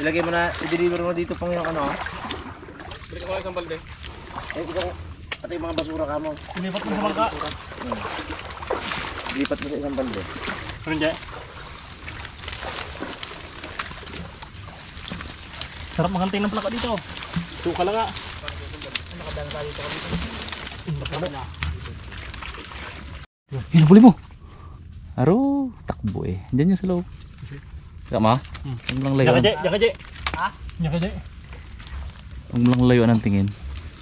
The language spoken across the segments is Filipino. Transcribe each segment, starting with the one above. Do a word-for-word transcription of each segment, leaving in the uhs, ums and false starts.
Ilagay mo na, i-deliver mo dito pang yung ano. Bili ko isang balde. Eh, isang, pati yung mga basura ka mo. Lipat mo sa bangka. Hmm. Lipat mo sa isang balde. Ano dyan? Sarap maghantay ng plaka dito. Suka lang nga. Nakadala tayo dito kami. Yan, huli mo. Aro, takbo eh. Diyan yung sa loob. Saka ma? Hmm. Huwag mo lang layuan. Jaka, Jaka, Jaka. Ha? Jaka, Jaka. Huwag mo lang layuan ang tingin.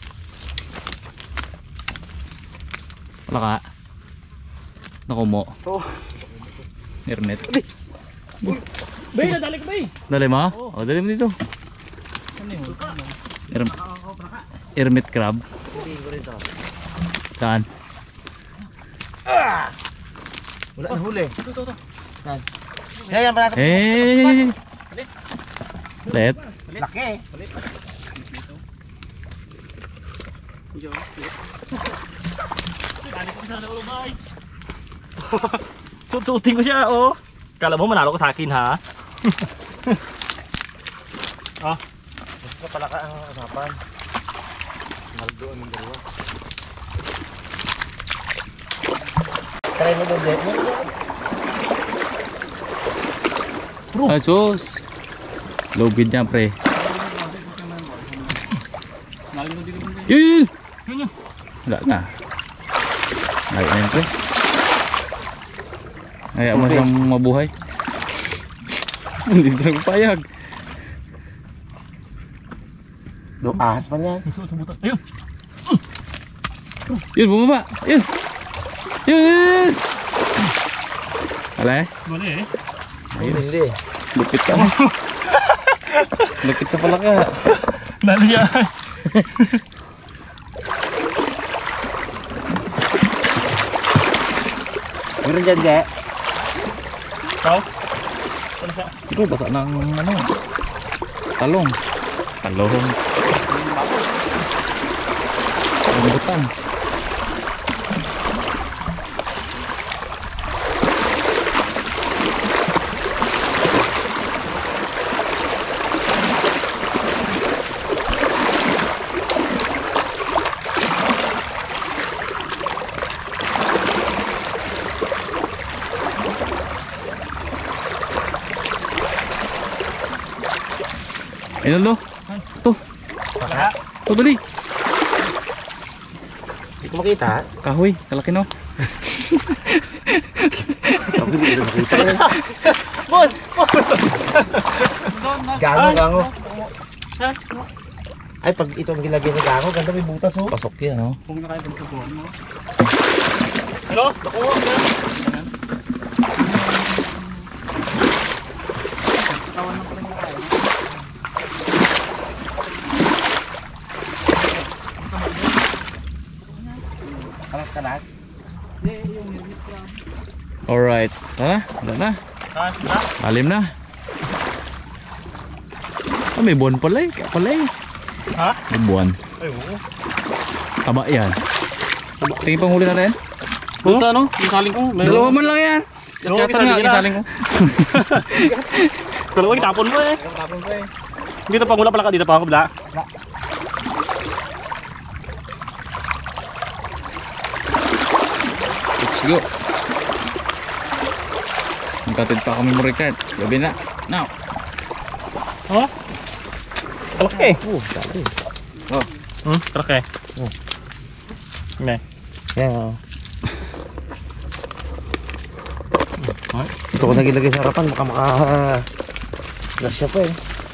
Wala ka. Nakumo. Oo. Hermit. Bay, nadali ko bay. Dali mo? O, oh, dali mo dito. Ano yun? Herm Hermit crab. Hindi ko rin ito. Saan? Wala na huli. Ito, ito, ito. Saan? Yan, yan, panatap. Eh! Let. Laki eh. Dali ko sa ulo bay. Sut-suting ko siya, oh. Kala mo manalo ka sa akin, ha? Ah. Gusto pala ka ang usapan. Maldo ang dalawa. Try mo doon din. Ay, sus. Lobid niya, pre. Yun! Yun, Wala na. Ay, ayun, pre. Ayaw mo siyang mabuhay. Hindi na payag. Do ahas pa niyan. Ayun. Yun, bumaba. Yun. Yun, yun. Wala eh. Mali eh. Ayos. Hindi. Lupit ka. Lupit sa palaka. Nalo siya. Meron dyan, Ge. Ikaw? Ano siya? Ito, basa ng ano. Talong. Talong. Rambutan. Ayun lo. Ito. Baka. Ito dali. Hindi ko makita. Kahoy. Kalaki no. Ako hindi ko makita. Boss! Gango, gango. Ay, pag ito ang gilagay ni gango, ganda may butas oh. Pasok yan no. Kung na kayo pagtutuan mo. Hello? Nakuha ka. Katawan ng pala kayo. Kalas-kalas. Alright. Tara. Wala na. Ah, na? Lalim na. Ah, may buwan pala eh. Kaya pala eh. Ha? May buwan. Ay, oo. Taba yan. Tingin pang huli natin. Doon sa ano? Yung saling ko. Dalawa man lang yan. Dalawa Chatter nga. Isaling ko. Dalawa yung tapon mo eh. Tapon ko eh. Dito pa mula pala ka. Dito pa ako bila. Let's go. Magkatid pa kami mo record. Gabi na. Now. Oh? Okay. Oh, dali. Hmm? Okay. Oh. Ne. Yan oh. Ito ko nagilagay sa harapan, baka maka slash siya pa eh.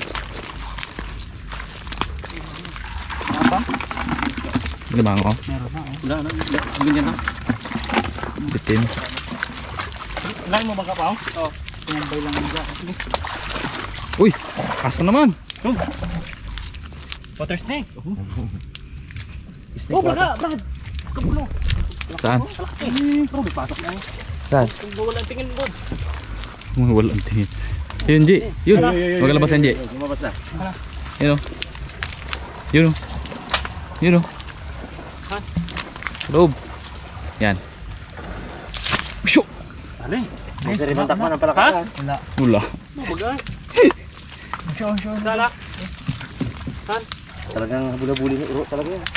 Limang ko. Meron na oh. Wala na. Ganyan na. Bitin. Lain mo ba ka pa? Oo. Tumambay lang ang dyan. Sige. Uy! Kasta naman! Oh. Water snake. Snake Oh, water. baka, Brad. Kabulo. Saan? Eh, pero may pasok na eh. Saan? Kung bawal ang tingin doon. Mga walang tingin. Yun, G. Yun. Magalabas yan, G. Lumabas na. Yun o. Yun o. Yun o. Ha? Loob. Yan. Usyo! Ano eh? May sariman takman ng palakasan. Wala. Wala. Mabagay. Sure, sure. Sala. Saan? Talagang habula-buli ni Uro talaga yan.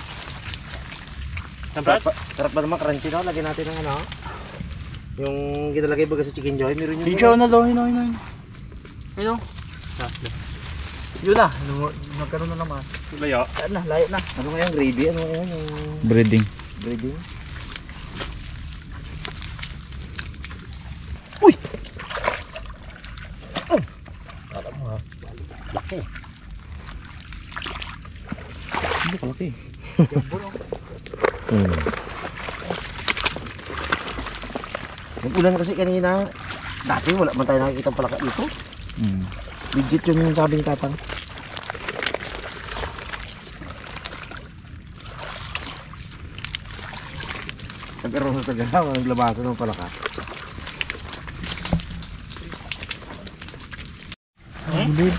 Saan, Sarap Brad? pa, sarap pa naman crunchy no? Lagyan natin ng ano. Yung ginalagay baga sa chicken joy, meron yung... Chichaw na daw, hino, hino. Ayun. Yun na, nagkaroon na naman. Layo. Saan na, layo na. Ano nga yung gravy? Ano nga yung Breading. breading? Alam mo ha, laki. Hindi kalaki. Hmm. Yung ulan kasi kanina, dati wala man tayo nakikita palaka dito. Mm. Legit yun yung sabi ni Tatang. Nagkaroon sa taga, naglabasan ng palaka. Gulid.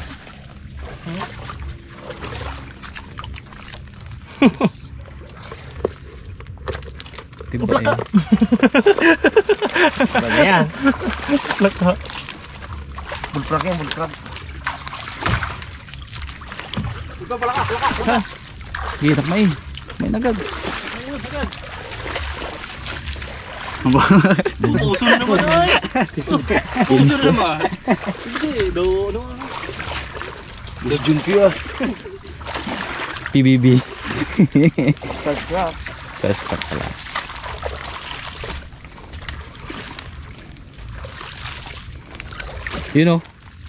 Timba eh. Ano yan? Laka. Bullfrog yan, bullfrog. Sige, takmain. May nagag. Puso na naman ay. Puso na naman. Hindi, do ano. Bilo junki ah. P B B. Sarap. Testa pala. Yun o.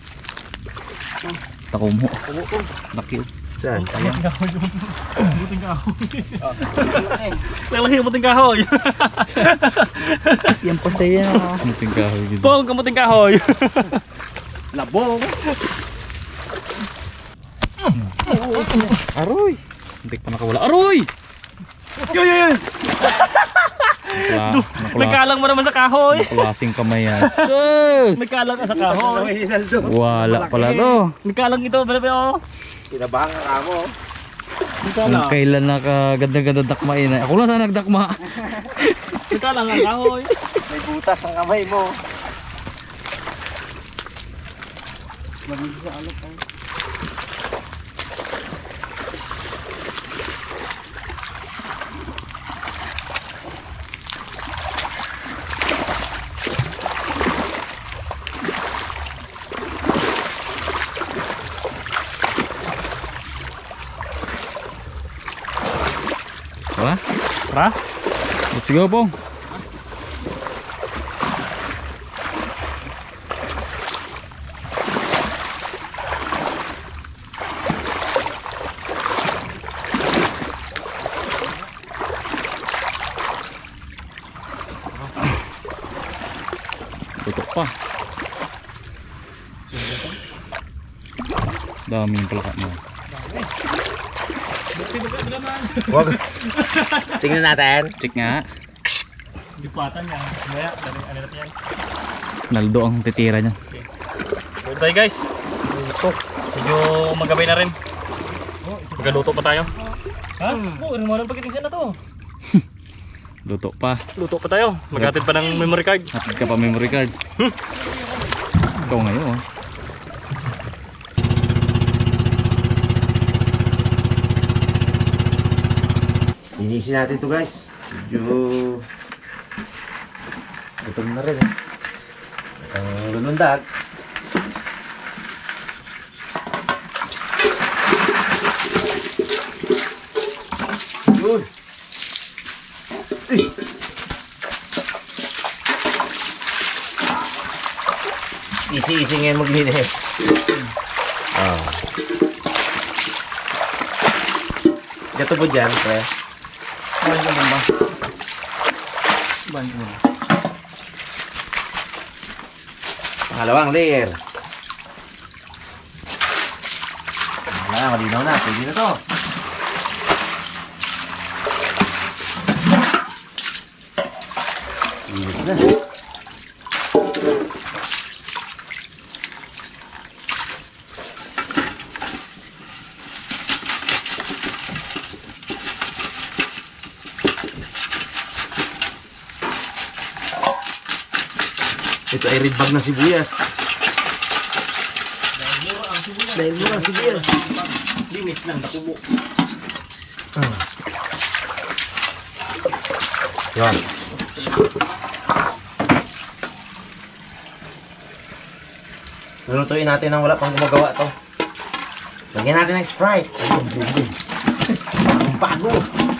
Tako mo. Laki o. Saan? Buting kahoy yun. Buting kahoy. Lalaki yung buting kahoy. Yan pa sa'yo. Muting kahoy dito. Pong, kamuting kahoy. Labong. Aroy! Hindi pa nakawala. Aroy! Yo yo yo. Nakla, nakla, Nagkalang mo naman sa kahoy. naklasing kamay yan. Sus! Nagkalang ka sa kahoy. Wala pala to. Nagkalang ito, bebe oh. Kinabahan ka mo. Kung Nagkalang. kailan nakaganda-ganda dakmain na. Ako lang sana nagdakma. Nagkalang ang kahoy. May butas ang kamay mo. Mabilis sa alok ay. Tara, Tara. let's go pong. Tutok pa. Daming palaka mo. Wag. Tingnan natin. Check nga. Dipatan niya. Maya, ano natin yan. Naldo ang titira niya. Good tayo guys. Ito. Medyo magabay na rin. Magkaluto pa tayo. Ha? Oo, rin mo rin pagkitingin na to. Luto pa. Luto pa tayo. Maghatid pa ng memory card. Hatid ka pa memory card. Ikaw ngayon oh. Inisin natin to guys. Medyo gutom na rin eh. Ang lulundag. Yun. Easy-easy ngayon maglinis. Oh. Gato po dyan, pre. Bahan ka ba? Bahan mo. Pangalawang layer. Wala, malinaw na. Pwede na to. Inis na. Ito ay red bag na sibuyas. Dahil mo lang sibuyas. Linis lang, nakubo. Ah. Yan. Lulutuin natin nang wala pang gumagawa to. Lagyan natin ng Sprite. Ayun, ayun. Ang bago.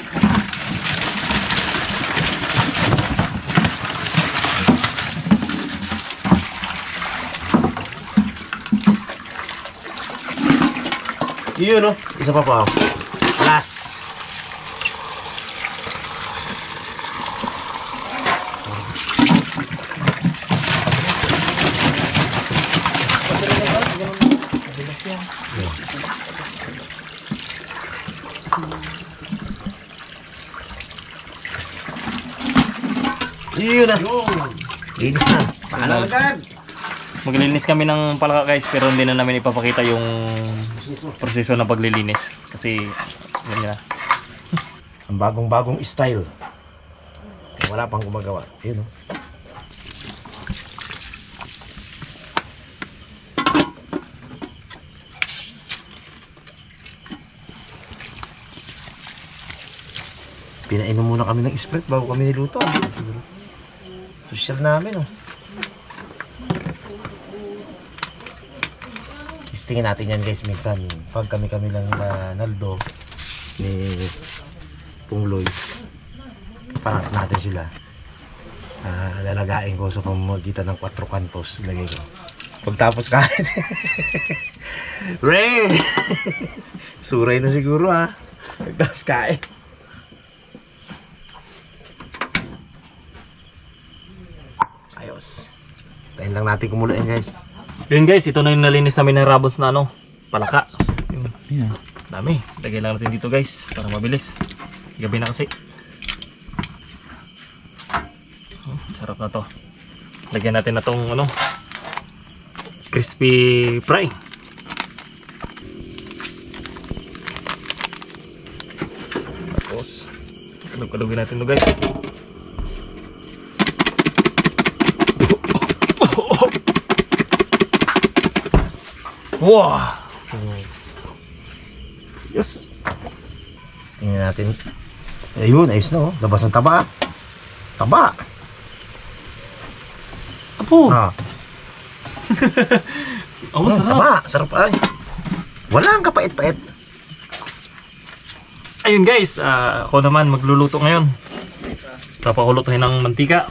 Yun, no? Isa pa pa. Last. Yun na. Linis na. Paano agad? Maglilinis kami ng palaka guys, pero hindi na namin ipapakita yung proseso ng paglilinis. Kasi, ganyan na. Ang bagong-bagong style. Wala pang gumagawa. Yun, no? Pinainom muna kami ng Sprite bago kami niluto. Social namin, oh. Testingin natin yan guys minsan. Pag kami-kami lang na Naldo ni Pungloy, parang natin sila. Uh, lalagain ko sa pamamagitan ng Cuatro Cantos. Lagay ko. Pagtapos kahit. Ray! Suray na siguro ha. Pagtapos kain. Ayos. Tayin lang natin kumuloyin guys. Yun guys, ito na yung nalinis namin ng rabos na ano, palaka. Yun. Yeah. Dami. Lagay lang natin dito guys, para mabilis. Gabi na kasi. Oh, sarap na to. Lagyan natin na tong ano, crispy fry. Tapos, kalug-kalugin natin to guys. Wow! Yes. Tingnan natin. Ayun, ayos na oh. Labas ng taba. Taba. Apo! Ah. Oh, Hmm, sarap. taba. Sarap ay. Walang kapait-pait. Ayun guys, uh, ako naman magluluto ngayon. Papakulutuhin ng mantika.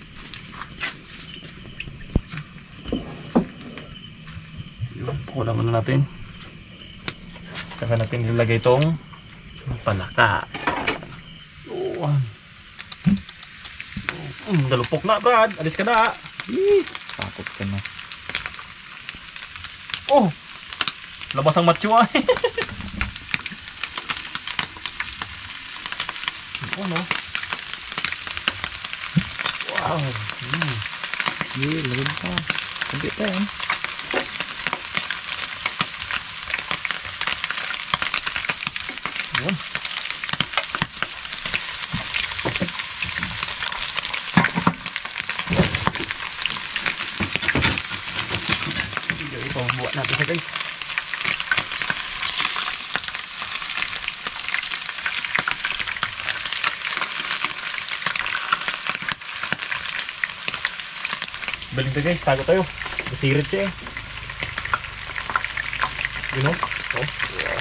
Pakulang muna natin. Saka natin ilagay itong palaka. Yun. Mm, dalupok na Brad. Alis ka na. Takot ka na. Oh! Labas ang macho ay. Ano? Wow. Mm. Yeah, lagyan pa. Kunti pa yan. Yun. Ito, buat natin siya guys. Balik na guys, tago tayo. Basirit siya eh. You know? Oh. Yeah.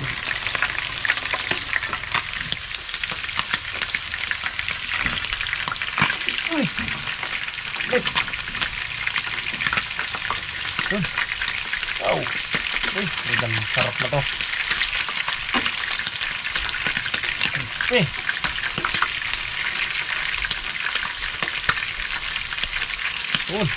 Uy! Uy! Yun. Wow! Uy! Medang sarap na to. Crispy! Yun!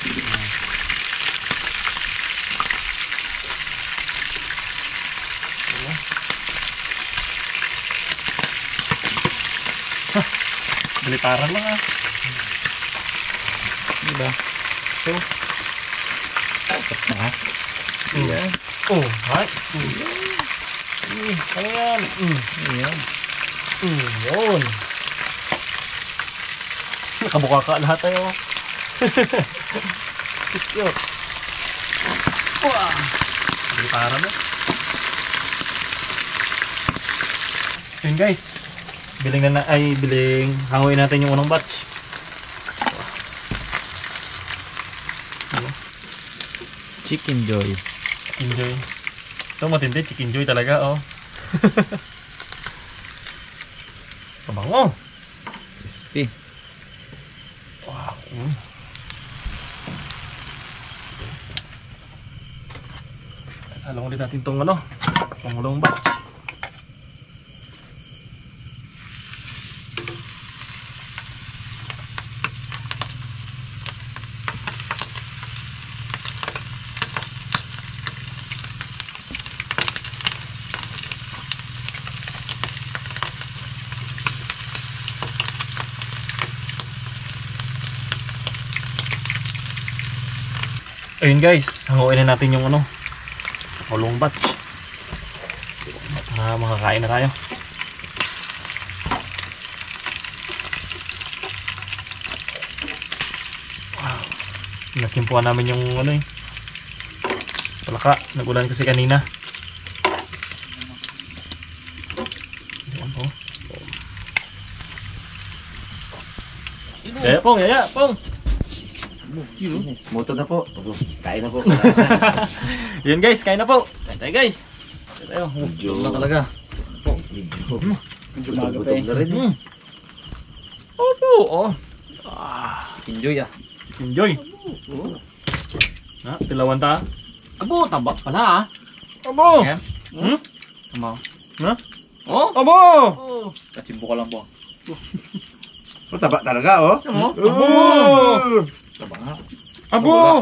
Balitaran lang ah. Diba? So, Takot na ha? yeah. Oh, hay. Mm. Mm, ano yan? Mm. Ayan. Mm, yun. Nakabuka ka lahat tayo. Cute. Wow. Gitaran na. Yun guys. Biling na na, ay biling hanguin natin yung unang batch. Chicken Joy. Chicken Joy. Ito matindi, Chicken Joy talaga, oh. Pabango. Crispy. Wow. Mm. Salong ulit natin itong ano, pangulong batch. Ayun guys, hanguin na natin yung ano, ulong batch para makakain na tayo. Wow, nakimpuan namin yung ano eh, palaka, nagulan kasi kanina. Ayan po. Yaya pong, yaya pong. Moto na po. Kain na po. Yun guys, kain na po. Kain tayo guys. Kain tayo. Medyo Na talaga. Medyo gutom na rin. Mm. Opo, oh. Enjoy ah. Enjoy. Ha, tilawan ta. Abo, taba pala ah. Abo. Yan. Hmm? Tama. Ha? Oh. Abo. Oh. Kachimbo ka lang po. Taba talaga, oh. Ano? Abo. Taba nga. Abo.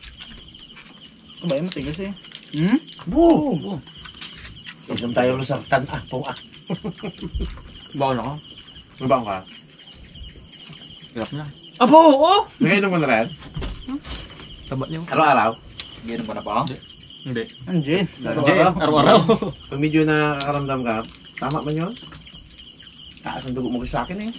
Ba yung matigas eh. Hmm? Abo. Isang tayo sa tan ah, pong ah. Baon ako. Mabang ka. Hirap na. Abo, oh. Nagainom mo na rin? Taba niyo. Araw-araw? Ganun ba na pa? Hindi. Anjin. Araw-araw? Araw-araw. Pag medyo nakakaramdam ka, tama man yun? Taas ang dugo mo kasi sa akin eh.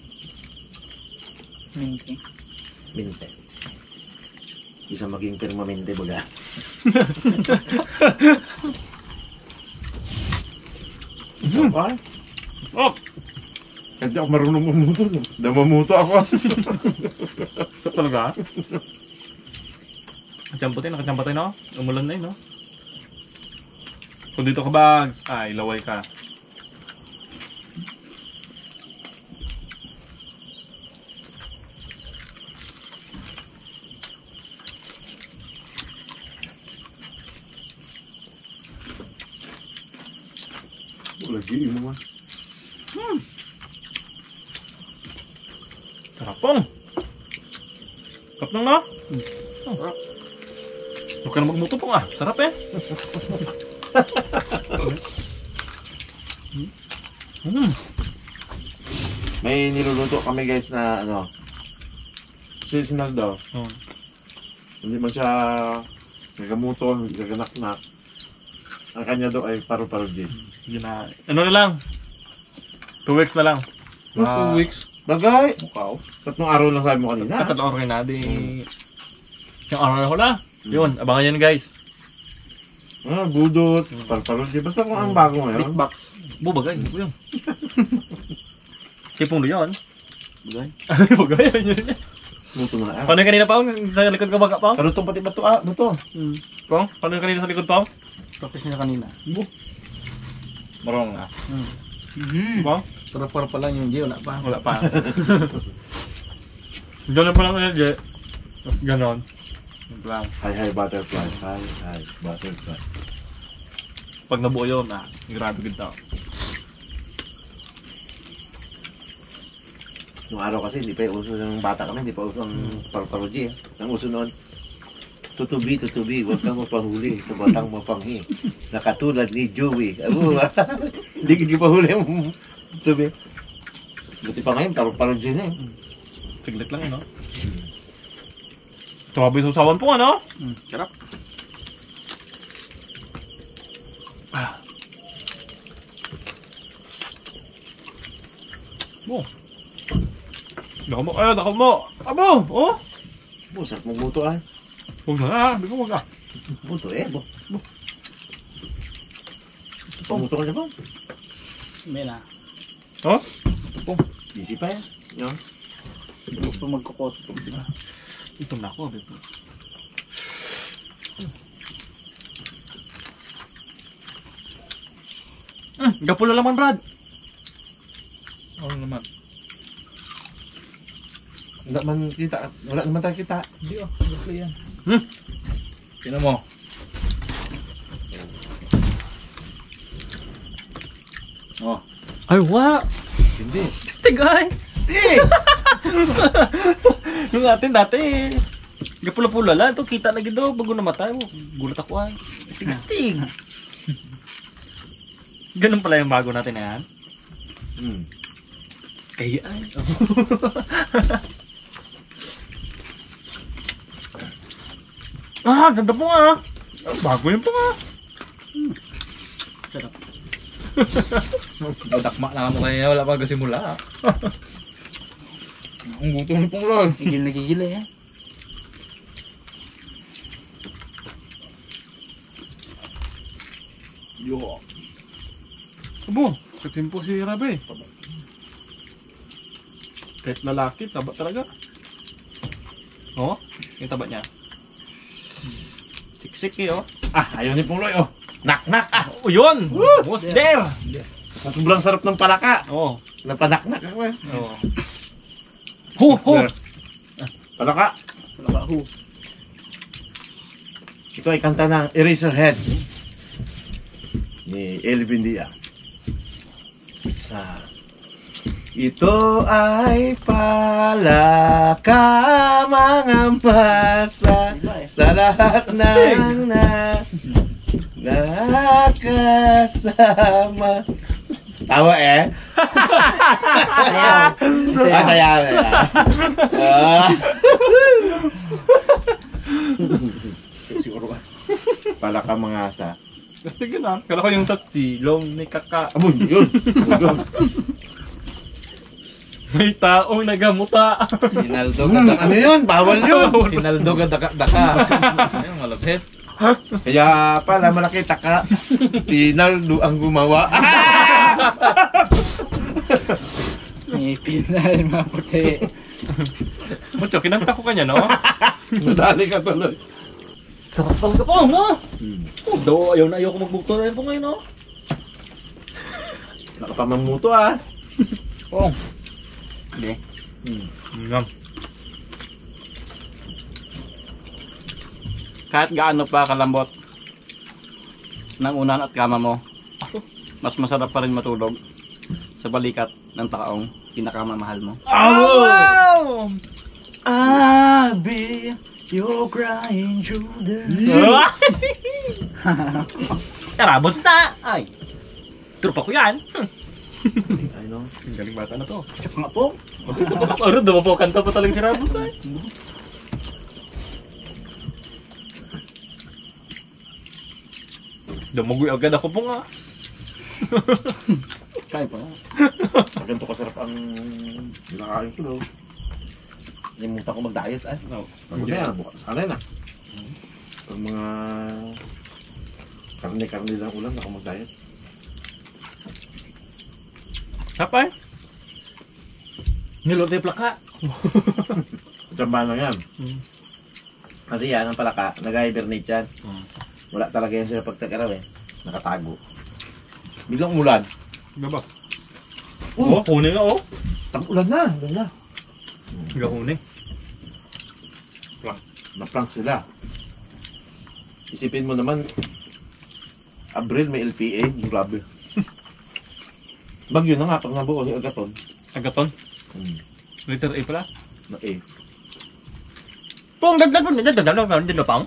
Minti. Minte. Isa maging permanente baga. Okay. Oh. Hindi ako marunong mamuto. Damamuto ako. Ito talaga. Nakachampotin, nakachampotin no? Umulan na yun, no? Kung dito ka bags, ay, laway ka. Lagi mo man. Hmm. Sarap pong. Sarap lang, no? Hmm. Sarap. Huwag ka na magmuto pong ah. Sarap eh. Hmm. May niluluto kami guys na ano, seasonal daw. Oh. Hindi man siya nagamuto, hindi siya ganak-nak. Ang kanya daw ay paru-paro din. Yun na. Ano na lang? Two weeks na lang. Ah, two weeks? Bagay! Mukaw. Tatlong araw lang sabi mo kanina. Tatlong araw na di. Yung araw na ko na. Yun, abangan yan guys. Ah, budot, paru-paro din. Basta kung ang bago ngayon. Big box. Bubagay, hindi ko yun. Tipong doon. Bagay. Bugay, yun yun. Luto na ah. Paano yung kanina pa? Sa likod ka baga pa? Karutong pati bato ah, bato. Hmm. Pong, paano yung kanina sa likod pa? Tapos niya kanina. Marong ah. Mm-hmm. Pong? Sarap-sarap pa lang yung Gio, wala pa. Wala pa. Ganun pa lang yun, Je. Tapos ganon. Yun lang. Hi, hi, butterfly. Hi, hi, butterfly. Pag nabuo yun, ah, grabe ganda. Nung araw kasi, hindi pa yung uso ng bata kami, hindi pa uso ang paru-paro G. Eh. Ang uso noon, tutubi, tutubi, huwag kang mapahuli sa batang mapanghi. Nakatulad ni Joey. Abo, hindi hindi pa huli ang tutubi. Buti pa ngayon, paru-paro G na eh. Siglit lang yun, no? Tumabi sa usawan po, ano? Mm, sarap. Ah. Oh. Dako mo, ay, dako mo. Abo, oh. Bo, sarap magbuto ah. Huwag na, ah. Hindi ko huwag ah. Buto eh, bo. Pumuto ka siya po. May na. Oh? Easy pa yan. Yun. Gusto magkukot. Ito na ako. Bito. Hmm, gapulo laman, Brad. Oo naman. Wala man kita. Wala naman tayo kita. Hindi oh. Gusto yan. Hmm? Sino mo? Oh. Ay, wala. Hindi. Stig ay. Stig! Yung atin dati, gapula-pula lang. Ito, kita lagi daw. Bago namatay mo. Gulat ako ay. Stig, stig. Ganun pala yung bago natin na yan. Hmm. Kaya ay. Ah, ganda po nga. Bago yun po nga. Dakma na mo kaya wala pa simula. Ang gusto ni pong lol. Gigil na gigil eh. Yo. Abo, katimpo si Rabe. Kahit lalaki, taba talaga. Oh, yung taba niya. Siksik eh, oh. Ah, ayaw ni Pungloy, oh. Nak-nak, ah. Oh, yun! Was there! Sa sobrang sarap ng palaka. Oh. Napanak-nak ako eh. Oh. Ho, ho! Palaka. Palaka ho. Ito ay kanta ng Eraserhead ni Elvin Dia. Ah. Ito ay palaka, mga masa sa lahat ng na nakasama. Tawa eh. Sayaw. Ah, sayaw eh. Ah. Siguro ka. Palaka mga asa. Gusto yun ah. Kala ko yung tatsi, long ni kaka. Abo, yun. Yun. May taong nagamuta. Sinaldo Hmm, ano yun? Bawal yun. Sinaldo ka daka-daka. Ayun, malapit. Kaya pala malaki taka. Si Naldo ang gumawa. May pinal mga puti. Mucho, kinanta ko kanya, no? Nadali ka tuloy. Sarap talaga po, no? Hmm. Oh, do, ayaw na ayaw ko magbukto na rin po ngayon, no? Nakapamamuto ah. Oh. Hindi. Hmm. Ngam. Kahit gaano pa kalambot ng unan at kama mo, mas masarap pa rin matulog sa balikat ng taong pinakamamahal mo. Oh, wow! I'll be your crying shoulder. Karabots na! Ay! Trupa ko yan! Ay no. Ang galing bata na to. Tsaka nga po. Ano, diba po, kanta pa talagang si Rabots ay? Dumugoy agad ako po nga. Kaya pa. Ganito kasarap ang nakakain ko no. Limutan ko mag-diet ah. No. Ano na yan? Bukas. Ano yan ah? Pag mga karne-karne lang ulam ako mag-diet. Sapay? Nilot na plaka. Tsamba na yan. Hmm. Kasi yan ang palaka. Nag-hibernate yan. Hmm. Wala talaga yan sila pagkakaraw eh. Nakatago. Biglang umulan. Diba? Oo, oh, kunin nga oh. Tag-ulan na. Ulan na. Higa kunin. Na-prank sila. Isipin mo naman, Abril may L P A. Grabe. Bagyo na nga pag nabuo si Agaton. Agaton? Hmm. Letter A pala? Na A. Pong dagdag po, dagdag dagdag dagdag dagdag pang.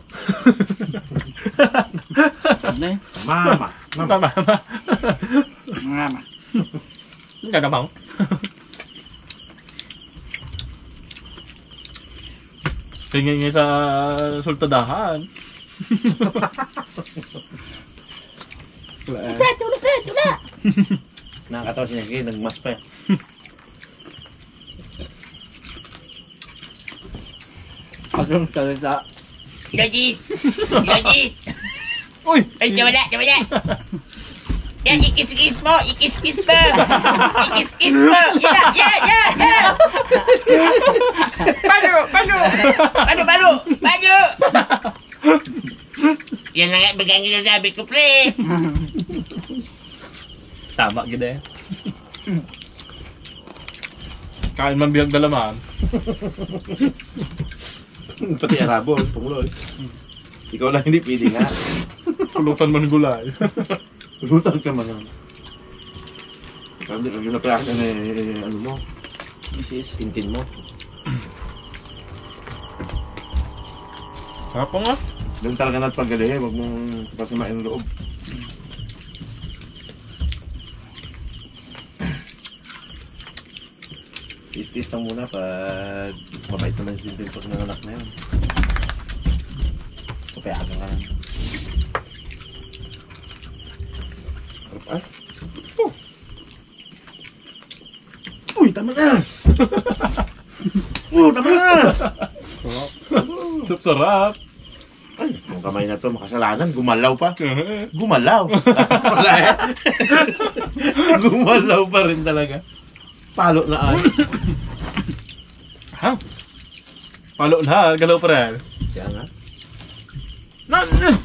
Ano eh? Mama. Mama. Tama tama. Nga ma. Dagdag pang. Tingin nga sa sultadahan. Ulit, ulit, ulit. Nakakatawa si Nagay, nagmas pa eh. Pagkong salita. Gaji! Gaji! Uy! Ay, wala! Wala! Yan, ikis-kis mo! Ikis-kis mo! Ikis-kis mo! Yan, yan, yan, yan! Paano? Paano? Paano, paano? Paano? Yan na nga, bagang ginasabi ko, pre! Tama gid eh. Kain man biyag dalaman. Pati arabo, pungloy. Ikaw lang hindi pwede nga. Pulutan man gulay. Lutan ka man. Kasi ang ginaprakan na eh, ano mo, isis, tintin mo. Sarap po nga. Doon talaga nagpagalihin, huwag mong pasimain ang loob. Tis-tis lang muna pag mabait naman si tintin pag nanganak na yun. Papayagan ka lang. Ay! Oh! Uy, tama na! Oh, tama na! Sarap sarap. Ay, yung kamay na to, makasalanan, gumalaw pa. Gumalaw. Wala eh. Gumalaw pa rin talaga. Palo na ay. Ha? Palo na, galaw pa rin. Kaya nga. Na,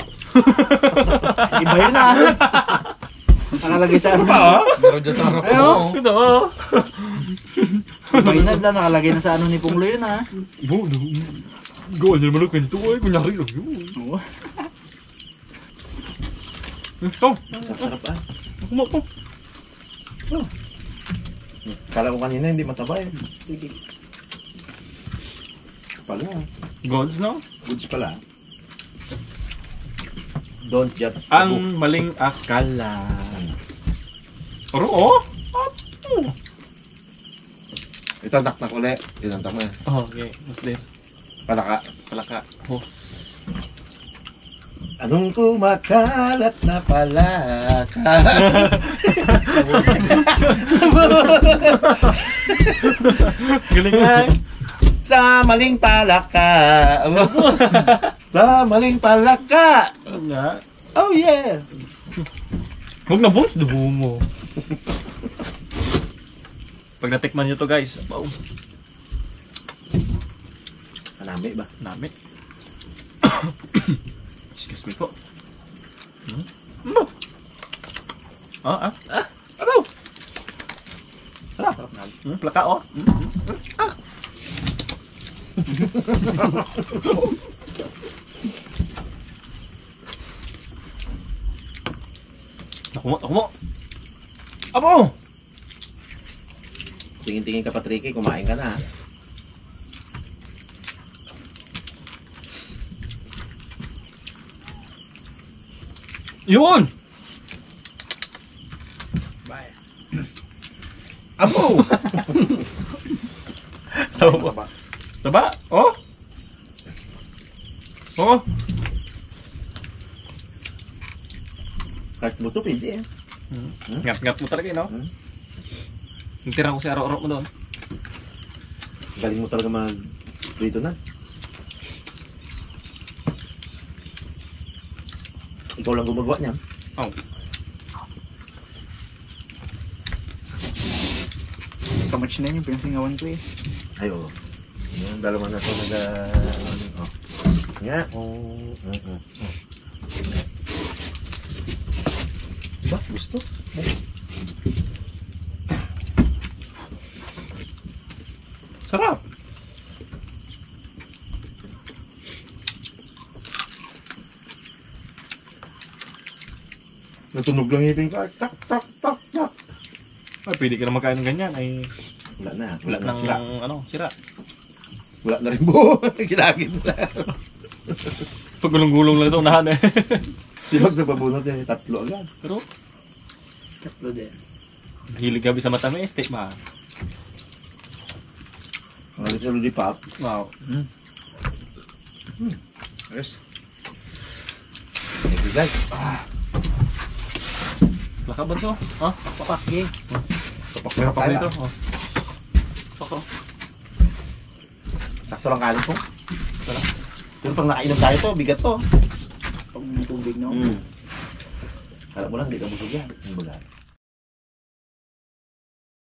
Iba yun na. Nakalagay sa ano? Pa, oh? Meron dyan sa harap Ayo, ito. Iba yun na, nakalagay na sa ano ni Punglo yun ha. Bo, gawin niya naman ang ganito ay kunyari lang yun. Oo. Ikaw, Sarap-sarap ah. ako mo ako. Kala ko kanina hindi mataba eh. Pala. Gods, no? Goods pala. Don't judge the book. Ang maling akala. Oro, oh? Ito, taktak ulit. Tinantak mo yan. Oh, okay. Muslim. Palaka. Palaka. Oh. Anong kumakalat na palaka? Galing nga. Sa maling palaka. Sa maling palaka. Nga. Oh yeah. Huwag na boss, dugo mo. Pag natikman nyo to guys, wow, Manami ba? nami. Excuse me po. Hmm? Ano? Ah, ah, ah, ano? Sarap, sarap na. Hmm, plaka oh. Hmm, hmm, hmm, ah. Ako mo, ako mo. Abo! Tingin-tingin ka pa, Tricky. Kumain ka na. Yun! Abo! Taba. Taba? Oh? Oh? Kahit mo ito, pwede eh. Ngat-ngat mo talaga, no? Hmm? Nagtira ko si Aro-Aro mo doon. Galing mo talaga mag dito na. Ikaw lang gumagawa niyan. Oh. Kamatch na yun, pinangsingawan ko eh. Ay, oo. Yung dalawa na ito nag... Oh. Nga. Oh. Mm -mm. Ba? Gusto? Sarap! Natunog lang ngipin ka. Tak, tak, tak, tak. Ay, pwede ka na magkain ng ganyan. Ay, Wala na. wala Wala na nang, sira. ano, sira. Wala na rin buo. Ginagin na. Pag gulong-gulong lang ito, unahan eh. Sinag sa pabunot eh. Tatlo agad. Pero, Tatlo din. hilig gabi sa matamis, take ba? Mga sa lollipop. Wow. Yes. Thank you guys. Lakaban to. Ha? Papak, eh. Tapak Meron pa ko tayo. dito. Oh. Pako. Sakto lang kanin po. Pero pag nakainom tayo to, bigat to. Pag may tubig, no? Mm. Alam mo lang, hindi ka busog yan. Kumbaga.